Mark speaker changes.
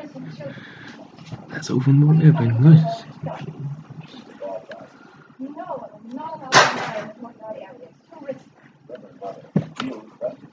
Speaker 1: That's all from what happened, guys.
Speaker 2: No, no,